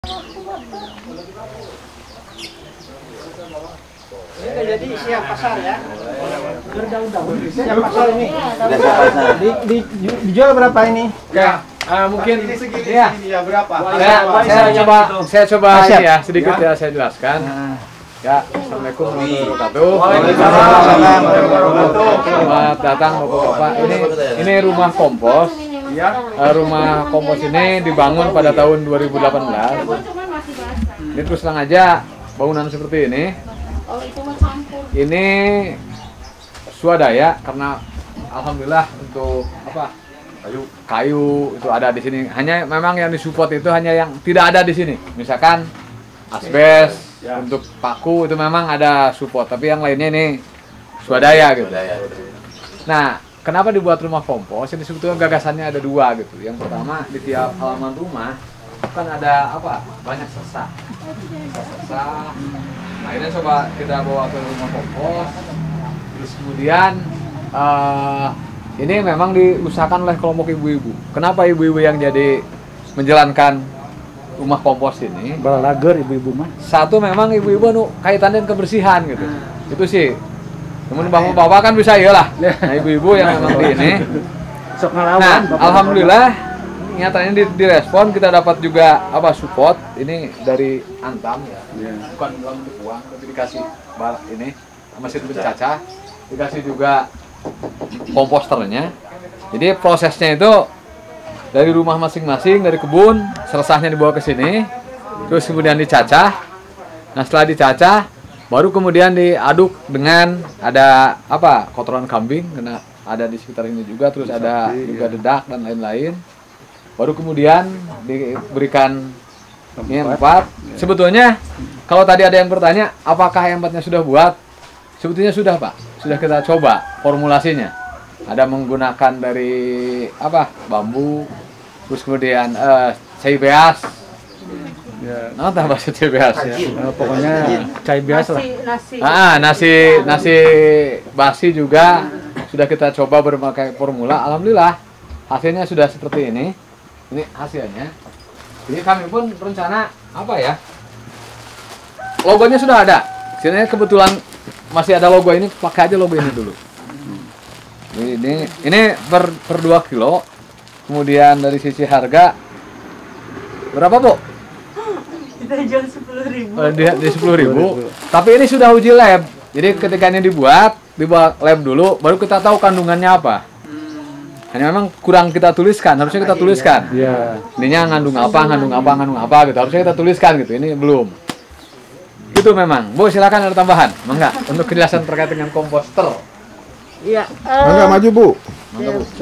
Ini udah jadi siap pasar ya. Berdaun-daun siap pasar ini. Dijual berapa ini? Ya, mungkin segini ya. Berapa? Saya coba ini ya sedikit ya saya jelaskan. Ya, assalamualaikum warahmatullahi wabarakatuh. Waalaikumsalam warahmatullahi wabarakatuh. Selamat datang bapak-bapak. Ini rumah kompos. Ya. Rumah kompos ini dibangun pada tahun 2018. Ini terus terang aja bangunan seperti ini. Ini swadaya karena alhamdulillah untuk apa? Kayu itu ada di sini. Hanya memang yang disupport itu hanya yang tidak ada di sini. Misalkan asbes. Ya. Untuk paku itu memang ada support, tapi yang lainnya ini swadaya gitu. Nah, kenapa dibuat rumah kompos? Ini sebetulnya gagasannya ada dua gitu. Yang pertama di tiap halaman rumah kan ada apa? Banyak sesa. Nah, ini coba kita bawa ke rumah kompos. Terus kemudian ini memang diusahakan oleh kelompok ibu-ibu. Kenapa ibu-ibu yang jadi menjalankan rumah kompos ini? Balager ibu-ibu mah. Satu memang ibu-ibu kaitannya dengan kebersihan gitu. Itu sih. Namun bapak-bapak kan bisa ya lah. Nah, ibu-ibu yang memang di ini. Nah, alhamdulillah nyatanya direspon, kita dapat juga apa support ini dari Antam ya. Bukan dalam bentuk uang, tapi dikasih ini mesin pencacah, dikasih juga komposternya. Jadi prosesnya itu dari rumah masing-masing, dari kebun, seresahnya dibawa ke sini, terus kemudian dicacah. Nah, setelah dicacah, baru kemudian diaduk dengan ada apa? Kotoran kambing, karena ada di sekitar ini juga, terus ada juga dedak dan lain-lain. Baru kemudian diberikan ini empat. Sebetulnya kalau tadi ada yang bertanya, apakah empatnya sudah buat? Sebetulnya sudah, Pak. Sudah kita coba formulasinya. Ada menggunakan dari apa? Bambu, terus kemudian cai beas. Ya, nonton bahasa cai beas ya. Pokoknya cai beas lah. Nasi basi juga sudah kita coba berbagai formula. Alhamdulillah hasilnya sudah seperti ini. Ini hasilnya. Jadi kami pun berencana apa ya? Logonya sudah ada. Sebenarnya kebetulan masih ada logo ini, pakai aja logo ini dulu. Ini per 2 kilo. Kemudian dari sisi harga berapa, Bu? Kita jual 10.000. Di 10.000. Tapi ini sudah uji lab. Jadi ketika ini dibuat lab dulu, baru kita tahu kandungannya apa. Hanya memang kurang kita tuliskan, harusnya kita tuliskan. Iya. Ininya ngandung apa gitu. Harusnya kita tuliskan gitu. Ini belum. Itu memang. Bu, silakan ada tambahan. Mangga untuk kejelasan terkait dengan komposter. Iya. Mangga maju, Bu. Mangga, Bu.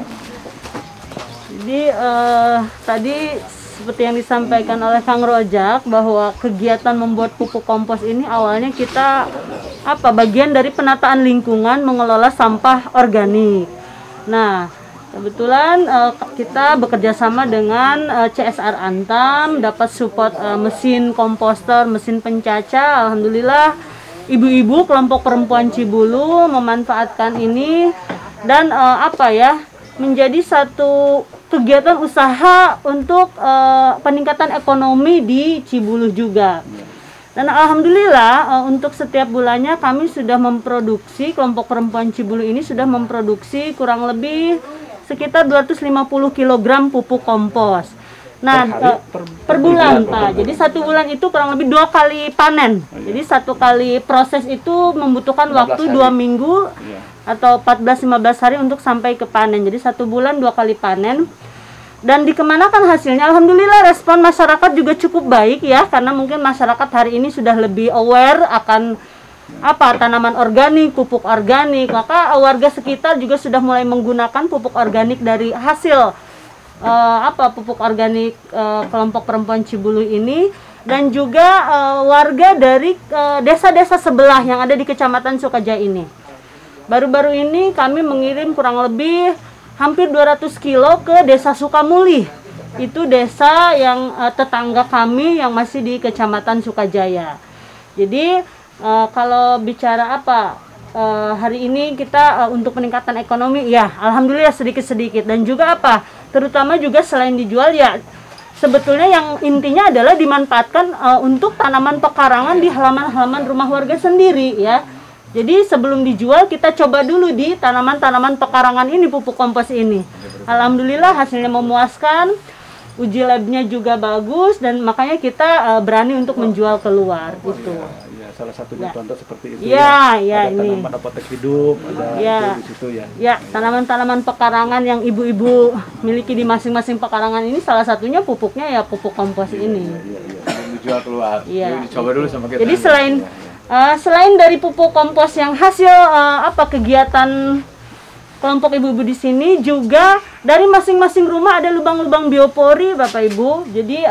Jadi tadi seperti yang disampaikan oleh Kang Rojak bahwa kegiatan membuat pupuk kompos ini awalnya kita bagian dari penataan lingkungan mengelola sampah organik. Nah, kebetulan kita bekerja sama dengan CSR Antam, dapat support mesin komposter, mesin pencacah. Alhamdulillah ibu-ibu kelompok perempuan Cibulu memanfaatkan ini dan menjadi satu kegiatan usaha untuk peningkatan ekonomi di Cibulu juga. Dan alhamdulillah untuk setiap bulannya kami sudah memproduksi, kelompok perempuan Cibulu ini sudah memproduksi kurang lebih sekitar 250 kg pupuk kompos. Nah, per bulan, Pak. Jadi 1 bulan itu kurang lebih 2 kali panen. Jadi 1 kali proses itu membutuhkan waktu 2 minggu atau 14-15 hari untuk sampai ke panen. Jadi 1 bulan 2 kali panen. Dan dikemanakan hasilnya? Alhamdulillah respon masyarakat juga cukup baik ya, karena mungkin masyarakat hari ini sudah lebih aware akan tanaman organik, pupuk organik. Maka warga sekitar juga sudah mulai menggunakan pupuk organik dari hasil pupuk organik kelompok perempuan Cibulu ini, dan juga warga dari desa-desa sebelah yang ada di Kecamatan Sukajaya ini. Baru-baru ini kami mengirim kurang lebih hampir 200 kilo ke Desa Sukamuli. Itu desa yang tetangga kami yang masih di Kecamatan Sukajaya. Jadi kalau bicara hari ini kita untuk peningkatan ekonomi ya alhamdulillah sedikit-sedikit, dan juga terutama juga selain dijual ya sebetulnya yang intinya adalah dimanfaatkan untuk tanaman pekarangan di halaman-halaman rumah warga sendiri ya. Jadi sebelum dijual kita coba dulu di tanaman-tanaman pekarangan ini pupuk kompos ini. Alhamdulillah hasilnya memuaskan, uji labnya juga bagus dan makanya kita berani untuk menjual keluar itu. Ya, salah satunya contoh seperti itu. Ya, ada ini. tanaman apotek hidup, ada itu di situ ya. Ya, tanaman-tanaman pekarangan yang ibu-ibu miliki di masing-masing pekarangan ini salah satunya pupuknya ya pupuk kompos ini. Dijual keluar. Iya. Coba dulu sama kita. Jadi selain dari pupuk kompos yang hasil kegiatan kelompok ibu-ibu di sini, juga dari masing-masing rumah ada lubang-lubang biopori Bapak Ibu. Jadi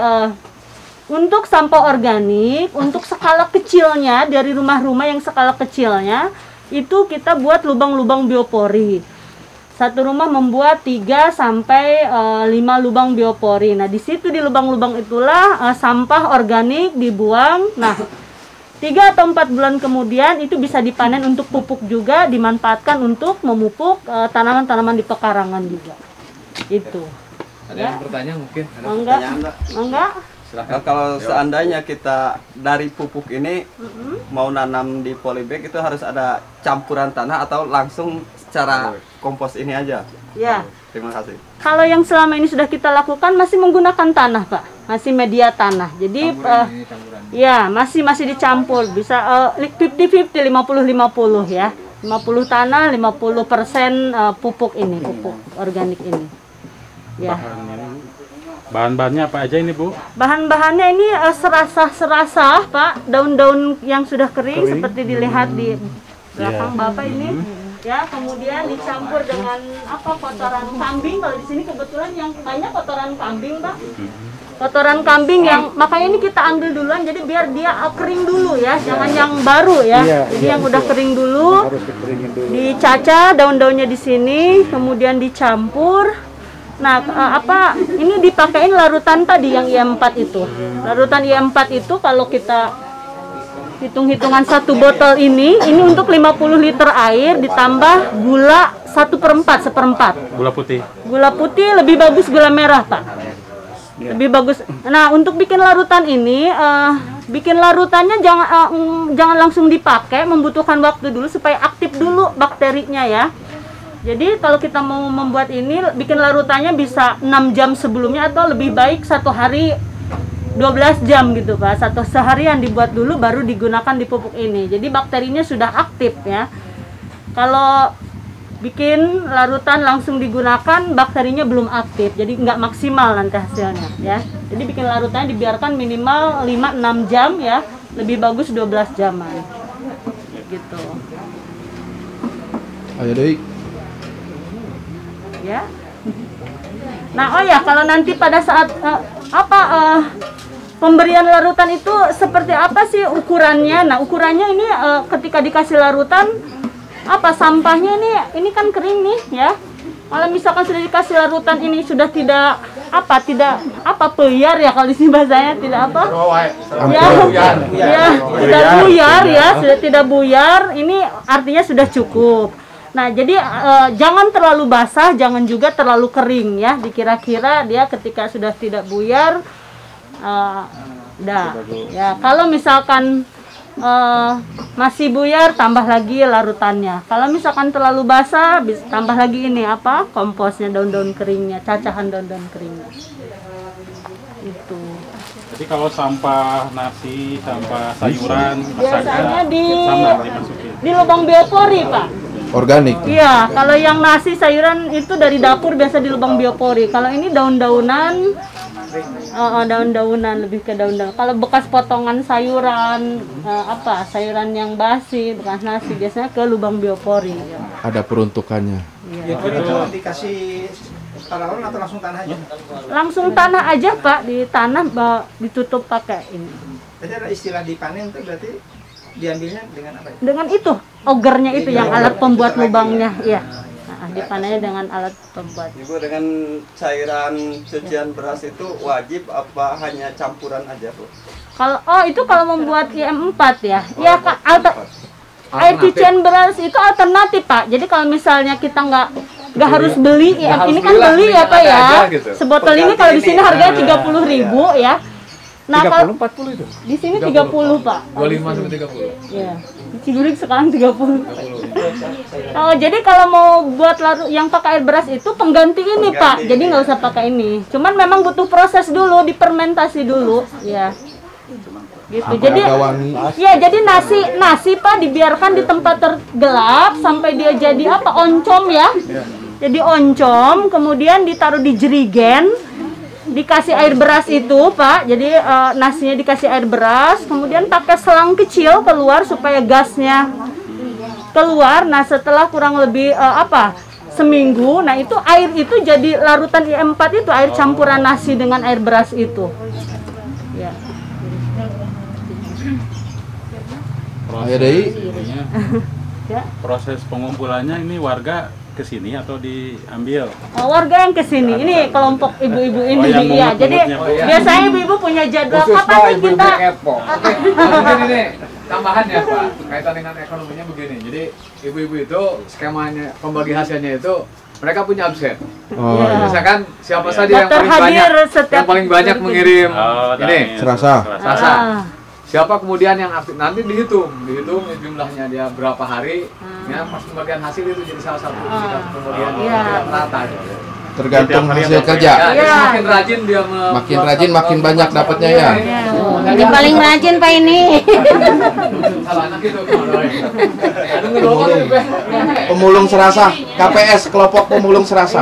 untuk sampah organik, untuk skala kecilnya dari rumah-rumah yang skala kecilnya itu kita buat lubang-lubang biopori. Satu rumah membuat 3 sampai 5 lubang biopori. Nah, di situ di lubang-lubang itulah sampah organik dibuang. Nah, 3 atau 4 bulan kemudian itu bisa dipanen untuk pupuk juga, dimanfaatkan untuk memupuk tanaman-tanaman di pekarangan juga. Itu. Ada yang bertanya mungkin? Enggak? Nah, kalau seandainya kita dari pupuk ini mau nanam di polybag itu harus ada campuran tanah atau langsung secara kompos ini aja? Ya. Terima kasih. Kalau yang selama ini sudah kita lakukan masih menggunakan tanah, Pak. Masih media tanah. Jadi ya, masih dicampur. Bisa 50-50, 50-50 ya. 50 tanah, 50% pupuk ini, pupuk organik ini. Ya. Bahan-bahannya apa aja ini, Bu? Bahan-bahannya ini serasah, Pak. Daun-daun yang sudah kering seperti dilihat di belakang Bapak ini. Ya, kemudian dicampur dengan kotoran kambing. Kalau di sini kebetulan yang banyak kotoran kambing, Pak. Kotoran kambing yang makanya ini kita ambil duluan jadi biar dia kering dulu ya, jangan yang baru ya. Jadi yang udah kering dulu. Dicaca daun-daunnya di sini, kemudian dicampur. Nah, ini dipakein larutan tadi yang IM4 itu. Larutan IM4 itu kalau kita hitung-hitungan 1 botol ini untuk 50 liter air ditambah gula 1/4, seperempat. Gula putih. Gula putih lebih bagus gula merah, Pak. Lebih bagus. Nah, untuk bikin larutan ini, bikin larutannya jangan langsung dipakai, membutuhkan waktu dulu supaya aktif dulu bakterinya ya. Jadi kalau kita mau membuat ini, bikin larutannya bisa 6 jam sebelumnya atau lebih baik 1 hari 12 jam gitu Pak. Seharian dibuat dulu baru digunakan di pupuk ini. Jadi bakterinya sudah aktif ya. Kalau bikin larutan langsung digunakan bakterinya belum aktif. Jadi nggak maksimal nanti hasilnya ya. Jadi bikin larutannya dibiarkan minimal 5-6 jam ya. Lebih bagus 12 jaman. Gitu. Ayo deh. Ya. Nah, oh ya, kalau nanti pada saat pemberian larutan itu seperti apa sih ukurannya? Nah, ukurannya ini ketika dikasih larutan sampahnya ini kan kering nih ya. Kalau misalkan sudah dikasih larutan ini sudah tidak peyar ya, kalau di sini bahasanya tidak tidak buyar ya, sudah tidak buyar, ini artinya sudah cukup. Nah, jadi jangan terlalu basah, jangan juga terlalu kering ya. Dikira-kira dia ketika sudah tidak buyar, ya. Kalau misalkan masih buyar, tambah lagi larutannya. Kalau misalkan terlalu basah, tambah lagi ini komposnya, daun-daun keringnya, cacahan daun-daun keringnya. Itu. Jadi kalau sampah nasi, sampah sayuran, biasanya dimasukin di lubang biopori, Pak. Organik. Iya, kalau yang nasi sayuran itu dari dapur biasa di lubang biopori. Kalau ini daun-daunan, daun-daunan, lebih ke daun-daunan. Kalau bekas potongan sayuran, sayuran yang basi, bekas nasi biasanya ke lubang biopori. Ya. Ada peruntukannya. Iya. Itu dikasih tanaman atau langsung tanah aja? Langsung tanah aja Pak, di tanah ditutup pakai ini. Jadi ada istilah dipanen itu berarti diambilnya dengan apa ya? Dengan itu, ogernya itu yang alat pembuat lubangnya, iya. Dipanennya dengan alat pembuat. Ibu, dengan cairan cucian beras itu wajib apa hanya campuran aja, Bu? Kalau membuat IM4 ya. Iya, Kak, air cucian beras itu alternatif, Pak. Jadi kalau misalnya kita nggak nggak harus beli ya. Nggak harus Ini kan beli lah, beli ya mendingan Pak ada ya. aja gitu. Sebotol ini kalau di sini harganya 30.000 ya. Nah, 30, 40 itu. di sini 30 Pak. 25 sampai 30. Iya. Di Ciburik sekarang 30. Oh, jadi kalau mau buat larut yang pakai air beras itu pengganti ini Pak. Jadi nggak usah pakai ini. Cuman memang butuh proses dulu, difermentasi dulu, ya. Gitu. Jadi ya jadi nasi Pak dibiarkan di tempat tergelap sampai dia jadi apa? Oncom ya. Jadi oncom, kemudian ditaruh di jerigen. Dikasih air beras itu Pak, jadi nasinya dikasih air beras, kemudian pakai selang kecil keluar supaya gasnya keluar. Nah setelah kurang lebih seminggu, nah itu air itu jadi larutan IM4 itu, air campuran nasi dengan air beras itu ya. Proses pengumpulannya ini warga kesini atau diambil? Warga yang kesini, ini kelompok ibu-ibu ini yang ya. Jadi mungut-mungutnya, biasanya ibu-ibu punya jadwal Khusus kapan Pak, nih ibu-ibu kita. kepo. Mungkin ini tambahan ya Pak, kaitan dengan ekonominya begini. Jadi ibu-ibu itu skemanya pembagi hasilnya itu mereka punya absen. Iya. Misalkan siapa saja yang Daftar paling hadir banyak, setiap yang paling banyak hari mengirim ini Selasa. Selasa. Siapa kemudian yang aktif, nanti dihitung jumlahnya dia berapa hari, ya pas pembagian hasil itu jadi salah satu indikator pembagian rata. Tergantung hasil kerja. Ya, jadi makin rajin dia Makin rajin makin banyak dapatnya ya. Ini paling rajin Pak ini. Salah anak itu. Aduh ngelokot itu, Be. Pemulung Serasa, KPS kelompok pemulung Serasa.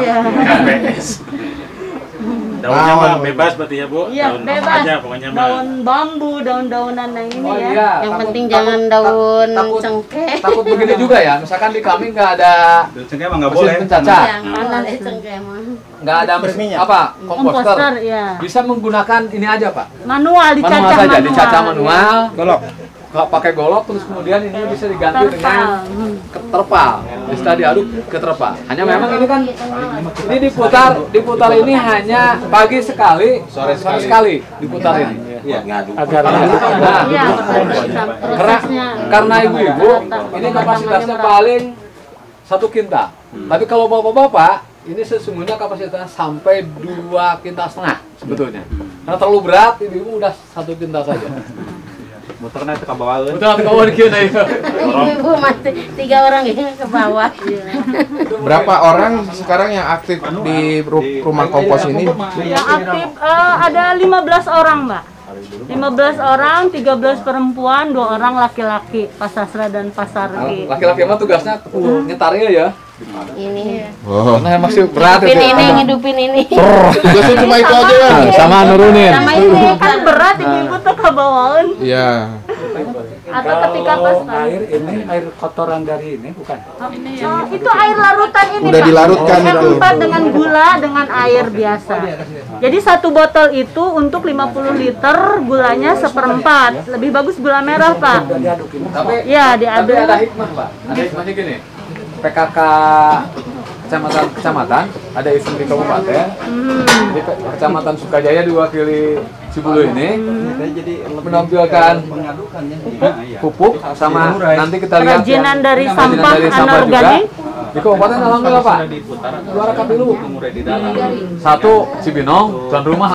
Daunnya mah bebas berarti ya Bu? Iya, Daun bebas. apa aja pokoknya mah. Daun bambu, daun-daunan yang ini Oh ya. iya, Yang penting jangan daun cengkeh. Takut begini juga ya, misalkan di kami nggak ada Cengkeh mah nggak mesin boleh. pencacar, Jangan cengkeh mah. nggak ada komposter. Komposter ya. Bisa menggunakan ini aja Pak. Manual dicacah Manual saja, manual. dicacah manual. Golok. Kalau pakai golok terus kemudian ini bisa diganti dengan terpal. Bisa diaduk ke terpal. Hanya memang ini kan ini diputar ini hanya pagi sekali, sore sekali diputar ini. Agar Nah, Iya, karena ibu-ibu ini kapasitasnya paling 1 kintal. Tapi kalau bapak-bapak ini sesungguhnya kapasitasnya sampai 2,5 kintal sebetulnya. Karena terlalu berat, ibu-ibu udah 1 kintal saja. motornya itu ke bawah. Betul ke bawah dikit aja. Ibu masih 3 orang ini ke bawah. Berapa orang sekarang yang aktif di rumah kompos ini? Yang aktif ada 15 orang, Mbak. 15 orang, 13 perempuan, 2 orang laki-laki, Pak Sasra dan Pak Sargi. Laki-laki mah tugasnya nyetarnya ya. Ini. Oh, Karena masih berat itu. Ngidupin ini. tugasnya cuma itu aja ya. Sama nurunin. Sama ini kan berat ibu-ibu tuh kebawain. Iya. Atau ketika pas air ini air kotoran dari ini bukan? itu air larutan ini Udah Pak. dilarutkan itu. M4 dengan gula dengan air biasa. Jadi 1 botol itu untuk 50 liter gulanya 1/4. Lebih bagus gula merah Pak. Tapi Ya tapi diaduk. ada hikmah Pak. Ada hikmahnya gini. PKK kecamatan ada event di kabupaten. Di Kecamatan Sukajaya diwakili Cibulu ini menampilkan pupuk sama nanti kita lihat Kerajinan yang- dari kerajinan sampah juga. anorganik. Di kabupaten alhamdulillah Pak. 2 Kapilu. 1 Cibinong, tuan rumah